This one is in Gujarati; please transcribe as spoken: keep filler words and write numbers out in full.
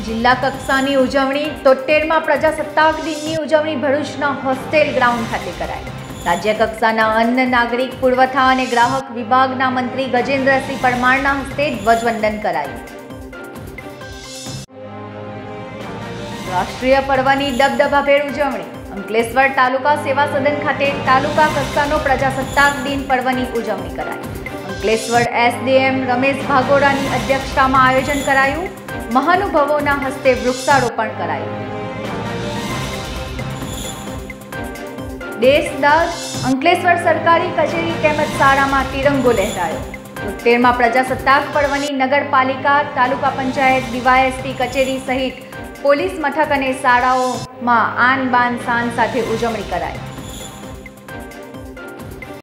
જિલ્લા કક્ષાની ઉજવણી તોતેરમાં પ્રજાસત્તાક દિનની ઉજવણી ભરૂચના હોસ્ટેલ ગ્રાઉન્ડ ખાતે કરાઈ। રાજ્ય કક્ષાના અન્ન નાગરિક પુરવઠા અને ગ્રાહક વિભાગના મંત્રી ગજેન્દ્રસિંહ પરમારના હસ્તે ધ્વજવંદન કરાયું। રાષ્ટ્રીય પર્વની દબદબાભેર ઉજવણી અંકલેશ્વર તાલુકા સેવા સદન ખાતે તાલુકા કક્ષાનો પ્રજાસત્તાક દિન પર્વની ઉજવણી કરાઈ। અંકલેશ્વર એસડીએમ રમેશ ભાગોડાની અધ્યક્ષતામાં આયોજન કરાયું। મહાનુભાવોના હસ્તે વૃક્ષારોપણ કરાયું। દેશદાસ અંકલેશ્વર સરકારી કચેરી તેમજ શાળામાં તિરંગો લહેરાયો। તોતેરમાં પ્રજાસત્તાક પર્વની નગરપાલિકા તાલુકા પંચાયત ડીવાયએસપી કચેરી સહિત પોલીસ મથક અને શાળાઓમાં આન બાન શાન સાથે ઉજવણી કરાઈ।